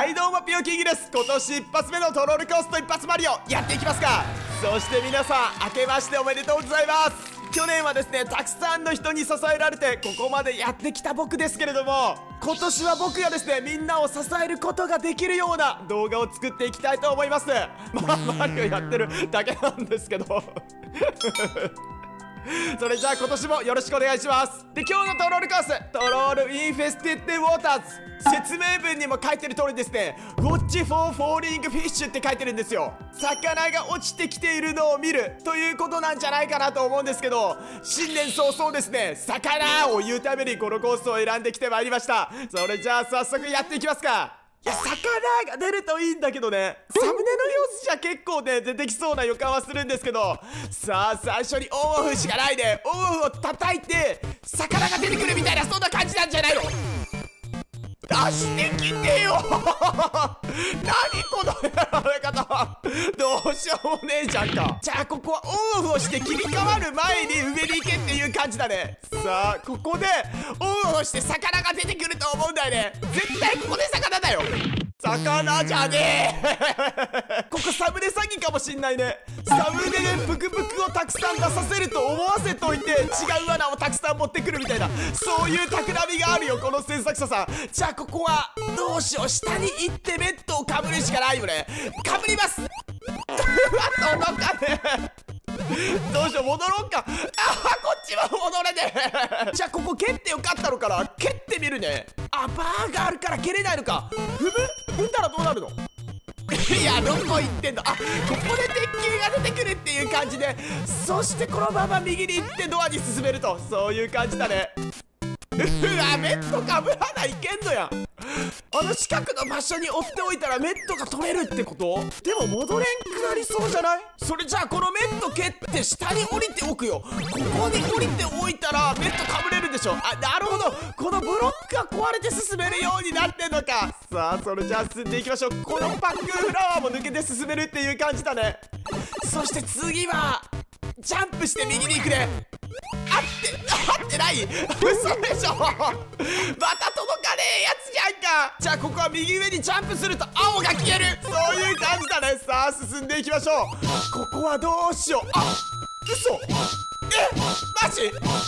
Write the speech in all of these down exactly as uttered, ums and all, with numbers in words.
はいどうもピオキングです。今年一発目のトロールコースト一発マリオやっていきますか。そして皆さん明けましておめでとうございます。去年はですねたくさんの人に支えられてここまでやってきた僕ですけれども、今年は僕がですねみんなを支えることができるような動画を作っていきたいと思います。まあマリオやってるだけなんですけどそれじゃあ今年もよろしくお願いします。で、今日のトロールコーストロールインフェスティッドウォーターズ、説明文にも書いてる通りですね、ウォッチフォーフォーリングフィッシュって書いてるんですよ。魚が落ちてきているのを見るということなんじゃないかなと思うんですけど、新年早々ですね魚を言うためにこのコースを選んできてまいりました。それじゃあ早速やっていきますか。いや、魚が出るといいんだけどね、サムネの様子じゃ結構ね出てきそうな予感はするんですけど、さあ最初にオンオフしかないで、オンオフを叩いて魚が出てくるみたいな、そんな感じなんじゃないの。出してきてよ何このやられ方どうしようもねえじゃんか。じゃあここはオンオフをして切り替わる前に上に行けっていう感じだね。さあここでオンオフをして魚が出てくると思うんだよね。絶対ここで魚だよ。魚じゃねえここサムネ詐欺かもしんないね。サムネでブクブクをたくさん出させると思わせといて違う罠をたくさん持ってくるみたいな、そういう企みがあるよこの制作者さん。じゃあここはどうしよう、下に行ってベッドをかぶるしかないよね。かぶりますうわ届かねえどうしよう、戻ろうか。あーこっちは戻れねえじゃあここ蹴ってよかったのかな。蹴ってみるね。あ、バーがあるから蹴れないのか。踏む踏んだらどうなるのいやどこ行ってんの。あ、ここで鉄球が出てくるっていう感じで、そしてこのまま右に行ってドアに進めると、そういう感じだね。うわ、メットかぶらないいけんのや。あの近くの場所に追っておいたらメットが取れるってこと。でも戻れんくなりそうじゃない。それじゃあこのメット蹴って下に降りておくよ。ここに降りておいたらメットかぶれるでしょ。あ、なるほど、このブロックが壊れて進めるようになってんのか。さあそれじゃあ進んでいきましょう。このパックフラワーも抜けて進めるっていう感じだね。そして次はジャンプして右に行くね。合って合ってない嘘でしょまた届かねえやつじゃんか。じゃあここは右上にジャンプすると青が消える、そういう感じだね。さあ進んでいきましょう。ここはどうしよう。あ、嘘えマジ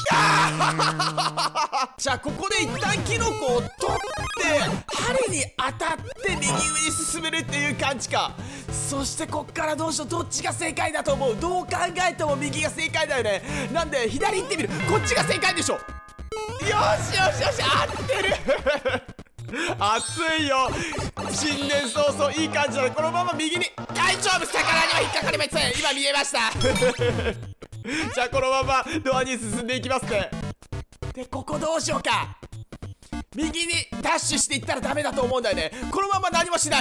あじゃあここで一旦キノコを取って針に当たって右上に進めるっていう感じか。そしてこっからどうしよう、どっちが正解だと思う。どう考えても右が正解だよね。なんで左行ってみる。こっちが正解でしょ。よしよしよし合ってる熱いよ。新年早々いい感じだね。このまま右に大丈夫、魚には引っかかりません。今見えましたじゃあこのままドアに進んでいきますね。でここどうしようか。右にダッシュしていったらダメだと思うんだよね。このまま何もしない。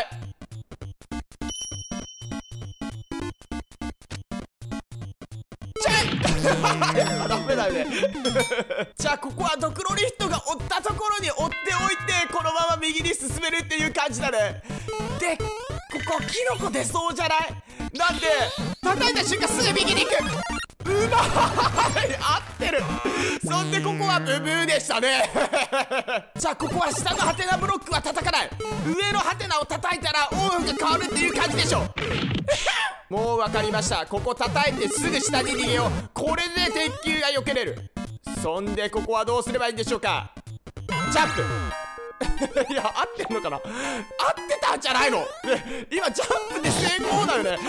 ダメだよねじゃあここはドクロリフトが追ったところに追っておいてこのまま右に進めるっていう感じだね。でここキノコ出そうじゃない。なんで叩いた瞬間すぐ右に行く。うまい合ってる。そんでここはブブーでしたねじゃあここは下のハテナブロックは叩かない。上のハテナを叩いたらオンが変わるっていう感じでしょもう分かりました。ここ叩いてすぐ下に逃げよう。これで鉄球が避けれる。そんでここはどうすればいいんでしょうか。ジャンプいや合ってんのかな。合ってたんじゃないの。今ジャンプで成功だよね。うわ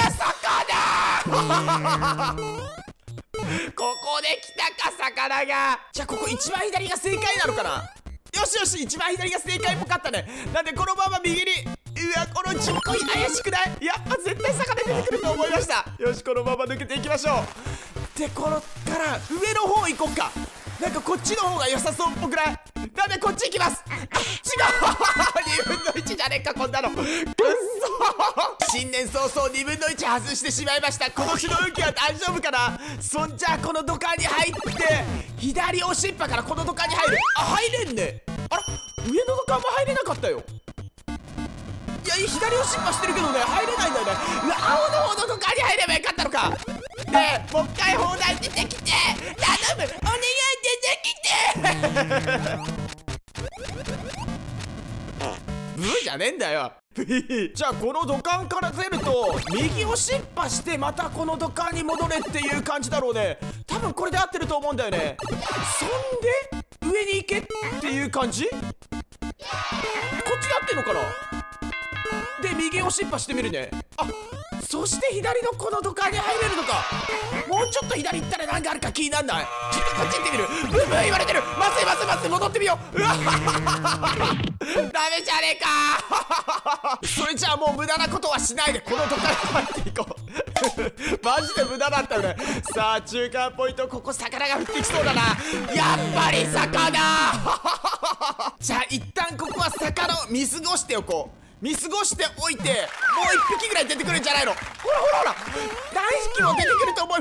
魚ここで来たか魚が。じゃあここ一番左が正解なのかな。よしよし一番左が正解っぽかったね。なんでこのまま右に。うわこのちっこい怪しくない。やっぱ絶対魚出てくると思いました。よしこのまま抜けていきましょう。でこのから上の方行こっか。なんかこっちの方が良さそうっぽくない。なんでこっち行きます。あ違うにぶんのいちじゃねえかこんなの。くっそ新年早々にぶんのいち外してしまいました。今年の運気は大丈夫かな。そんじゃあこの土管に入って左押しっぱからこの土管に入る。あ入れんね。あら上の土管も入れなかったよ。いや左押しっぱしてるけどね入れないんだよね。うわ青の方の土管に入ればよかったのか。ねえもう一回砲台出てきて頼むお願い出てきてブーじゃねえんだよ。じゃあこの土管から出ると右をシッパしてまたこの土管に戻れっていう感じだろうね。多分これで合ってると思うんだよね。そんで上に行けっていう感じ。こっちで合ってんのかな。で右をシッパしてみるね。あ、そして左のこの土管に入れるのか。もうちょっと左行ったら何があるか気になんない。ちょっとこっち行ってみる。ブーブー言われてる。まずいまずいまずい、戻ってみよう。うわダメじゃねえか。それじゃあもう無駄なことはしないでこの土管に入っていこう。マジで無駄だったよね。さあ中間ポイント、ここ魚が降ってきそうだな。やっぱり魚。じゃあ一旦ここは魚を見過ごしておこう。見過ごしておいて、もう一匹ぐらい出てくるんじゃないの。ほらほらほら、何匹も出てくると思う。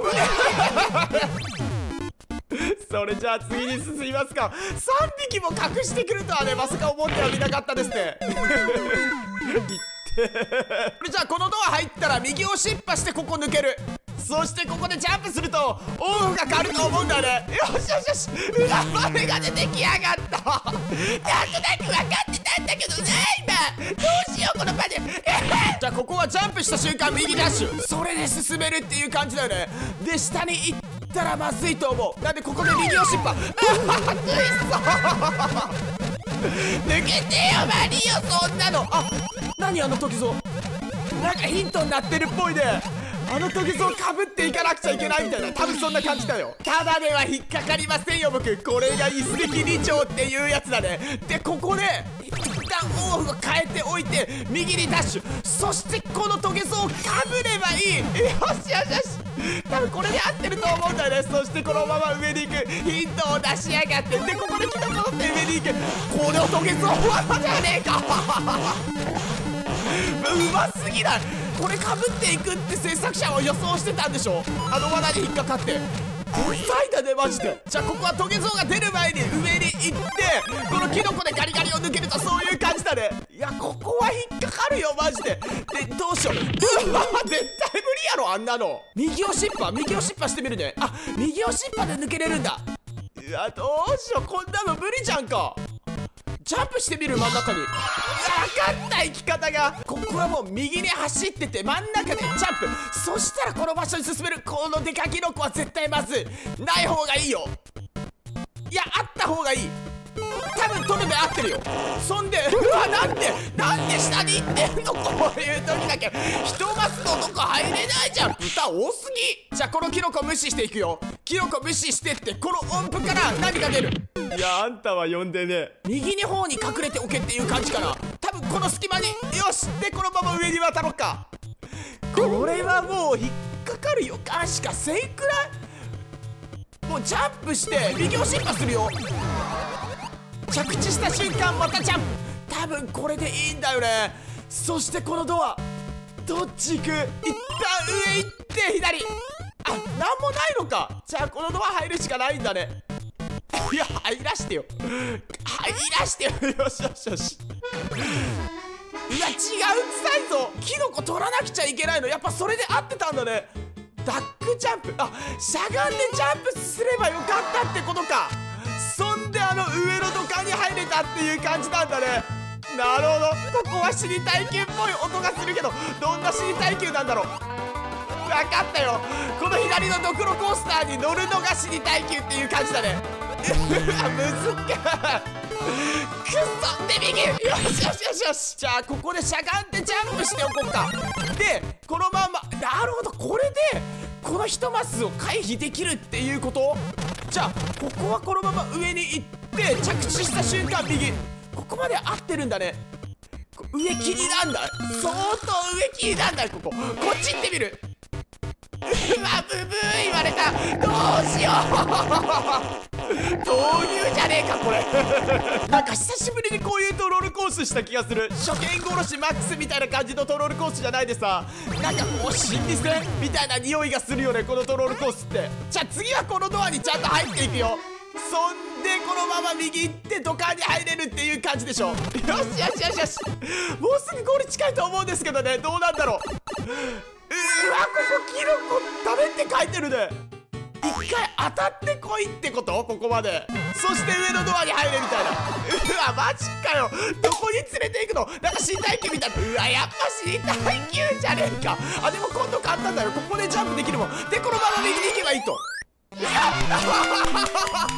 危ねえ。それじゃあ次に進みますか。さんびきも隠してくるとはね、まさか思ってはみなかったですね。じゃあこのドア入ったら右をシッパしてここ抜ける。そしてここでジャンプするとオフが変わると思うんだよね。よしよしよし、裏豆が出てきやがった。なんとなく分かってたんだけどね今。どうしようこのパネル。じゃあここはジャンプした瞬間右ダッシュ、それで進めるっていう感じだよね。で下に行ったらまずいと思う。なんでここで右をシッパ。抜けてよマリオ、そんなの。あ、何あの時蔵、なんかヒントになってるっぽいね。あの時蔵かぶっていかなくちゃいけないみたいな、多分そんな感じだよ。ただでは引っかかりませんよ僕。これが一石二鳥っていうやつだね。でここで一旦オフを変えておいて右にダッシュ、そしてこのトゲゾをかぶればいい。よしよしよし、多分これで合ってると思うんだよね。そしてこのまま上に行く、ヒントを出しやがって。でここでキノコって上に行く。このトゲゾはじゃねえか。うますぎない。これかぶっていくって制作者は予想してたんでしょ。あの罠に引っかかって。うざいだねマジで。じゃあここはトゲゾウが出る前に上に行ってこのキノコでガリガリを抜けるとそういう感じだね。いやここは引っかかるよマジで。でどうしよう。うわ絶対無理やろあんなの。右をシッパ右をシッパしてみるね。あ、右をシッパで抜けれるんだ。うわどうしよう、こんなの無理じゃんか。ジャンプしてみる真ん中に。分かった生き方が。ここはもう右に走ってて真ん中でジャンプ、そしたらこの場所に進める。このデカキノコは絶対まずない方がいいよ。いやあった方がいい。多分取るで合ってるよ。そんでうわなんでなんで下に行ってんの。こういう時だけ一マスのとこ入れないじゃん。豚多すぎ。じゃあこのキノコ無視していくよ。キノコ無視してってこの音符から何が出る。いやあんたは呼んでね。右に方に隠れておけっていう感じかな。多分この隙間に。よし、でこのまま上に渡ろうか。これはもう引っかかる予感しかせんくらい。もうジャンプして右をシッパするよ。着地した瞬間またジャンプ。多分これでいいんだよね。そしてこのドアどっち行く。一旦上行って左。あ、なんもないのか。じゃあこのドア入るしかないんだね。いや入らしてよ入らしてよ。よしよしよし。いや違う、臭いぞ。キノコ取らなくちゃいけないの。やっぱそれで合ってたんだね。ダックジャンプ。あ、しゃがんでジャンプすればよかったってことか。そんであの上の土管に入れたっていう感じなんだね。なるほど、ここは死に耐久っぽい音がするけどどんな死に耐久なんだろう。分かったよ、この左のドクロコースターに乗るのが死に耐久っていう感じだね。うわむずっかくっそで右。よしよしよしよし。じゃあここでしゃがんでジャンプしておこうか。でこのまま、なるほど、これでこの一マスを回避できるっていうこと。じゃあここはこのまま上に行って着地した瞬間右。ここまで合ってるんだね。上切りなんだ、相当上切りなんだ。こここっち行ってみる。うわブブー言われた。どうしよう豆乳じゃねえかこれ。なんか久しぶりにこういうトロールコースした気がする。初見殺しマックスみたいな感じのトロールコースじゃないでさ、なんかもう心理戦みたいな匂いがするよねこのトロールコースって。じゃあ次はこのドアにちゃんと入っていくよ。そんでこのまま右行って土管に入れるっていう感じでしょ。よしよしよしよし。もうすぐゴール近いと思うんですけどね、どうなんだろう。うわここキノコダメって書いてるね。 一回当たってこいってこと？ここまで。そして上のドアに入れみたいな。うわマジかよ。どこに連れて行くの？なんか新体験みたいな。うわやっぱ新体験じゃねえか。あでも今度簡単だよ。ここでジャンプできるもん。でこのまま右に行けばいいと。やった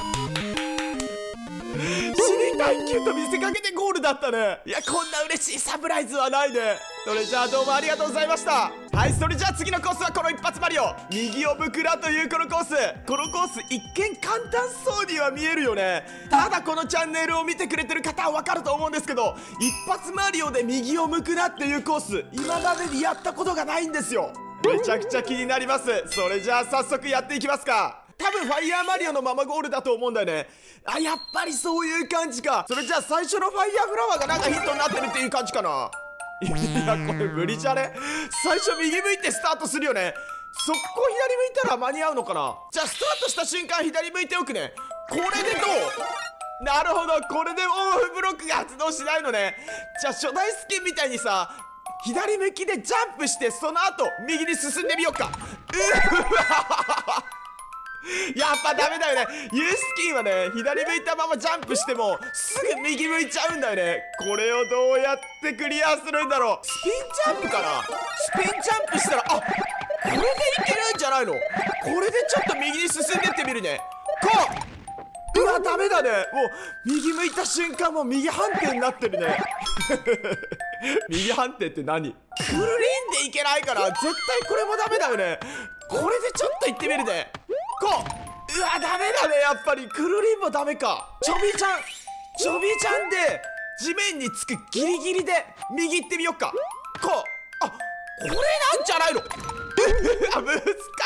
死に耐久と見せかけてゴールだったね。いやこんな嬉しいサプライズはないね。それじゃあどうもありがとうございました。はい、それじゃあ次のコースはこの一発マリオ右を向くなというこのコース。このコース一見簡単そうには見えるよね。ただこのチャンネルを見てくれてる方は分かると思うんですけど、一発マリオで右を向くなっていうコース今までにやったことがないんですよ。めちゃくちゃ気になります。それじゃあ早速やっていきますか。多分ファイヤーマリオのままゴールだと思うんだよね。あ、やっぱりそういう感じか。それじゃあ最初のファイヤーフラワーがなんかヒントになってるっていう感じかな。いやこれ無理じゃね。最初右向いてスタートするよね。速攻左向いたら間に合うのかな。じゃあスタートした瞬間左向いておくね。これでどう？なるほど、これでオンオフブロックが発動しないのね。じゃあ初代スキンみたいにさ左向きでジャンプしてその後右に進んでみようか。うわやっぱダメだよね。ユースキンはね左向いたままジャンプしてもすぐ右向いちゃうんだよね。これをどうやってクリアするんだろう。スピンジャンプかな。スピンジャンプしたらあこれでいけるんじゃないの。これでちょっと右に進んでってみるね。こううわダメだね。もう右向いた瞬間もう右判定になってるね右判定って何？クルリンでいけないから絶対これもダメだよね。これでちょっと行ってみるね。こううわダメだね。やっぱりクルリンもダメか。ちょびちゃんちょびちゃんで地面につくギリギリで右行ってみよっか。こうあこれなんじゃないのあ難しい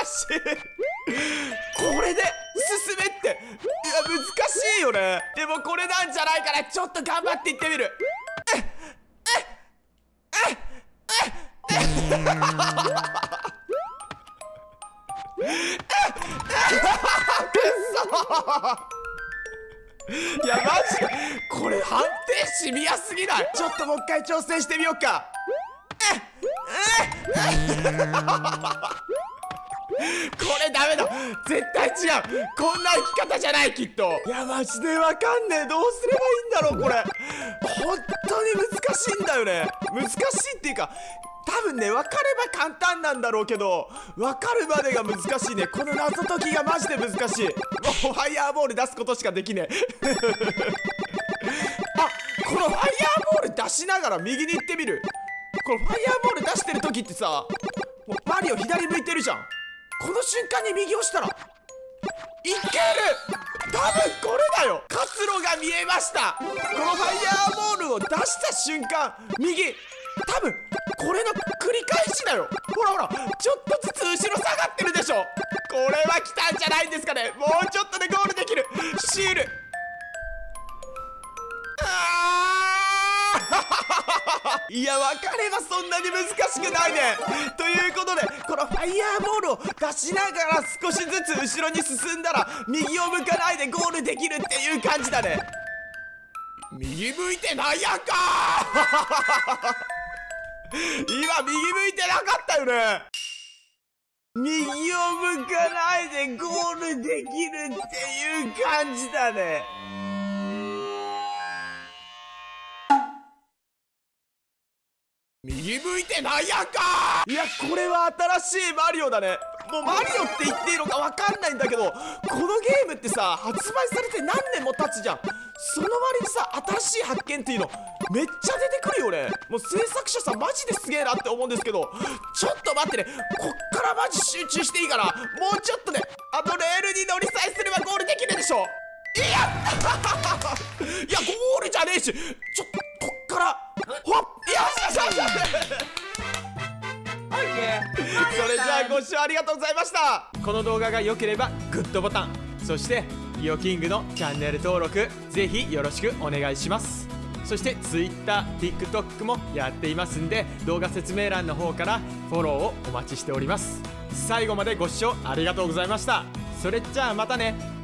これで進めって。いや難しいよね。でもこれなんじゃないからちょっと頑張っていってみる。えっえっえっえっいやマジでこれ判定シビアすぎない？ちょっともう一回挑戦してみようか。これダメだ絶対違う。こんな生き方じゃないきっと。いやマジでわかんねえ。どうすればいいんだろうこれ。本当に難しいんだよね。難しいっていうか多分ね分かれば簡単なんだろうけど分かるまでが難しいね。この謎解きがマジで難しい。もうファイヤーボール出すことしかできねえあこのファイヤーボール出しながら右に行ってみる。このファイヤーボール出してる時ってさもうマリオ左向いてるじゃん。この瞬間に右押したらいける。多分これだよ。活路が見えました。このファイヤーボールを出した瞬間右多分これの繰り返しだよ。ほらほらちょっとずつ後ろ下がってるでしょ。これは来たんじゃないんですかね。もうちょっとでゴールできる。シールいや分かればそんなに難しくないね。ということでこのファイヤーボールを出しながら少しずつ後ろに進んだら右を向かないでゴールできるっていう感じだね。右向いてないやんか今右向いてなかったよね。右を向かないでゴールできるっていう感じだね。右向いてないやんか。いやこれは新しいマリオだね。もうマリオって言っていいのか分かんないんだけどこのゲームってさ発売されて何年も経つじゃん。その割にさ新しい発見っていうのめっちゃ出てくるよね。もう制作者さんマジですげえなって思うんですけどちょっと待ってね。こっからマジ集中していいからもうちょっとねあとレールに乗りさえすればゴールできるでしょ。いやいやゴールじゃねえしちょっとこっからほっよしよしよしそれじゃあご視聴ありがとうございました。この動画が良ければグッドボタンそしてリオキングのチャンネル登録ぜひよろしくお願いします。そして Twitter、TikTok もやっていますんで動画説明欄の方からフォローをお待ちしております。最後までご視聴ありがとうございました。それじゃあまたね。